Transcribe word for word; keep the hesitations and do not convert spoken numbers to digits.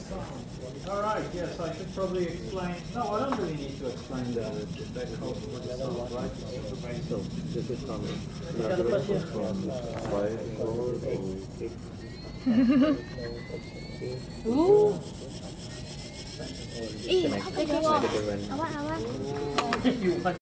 All right, yes, I should probably explain. No, I don't really need to explain the, the back code for the song, right? So this is from Ooh. Ih, Connect apa? negative and Awak, awak.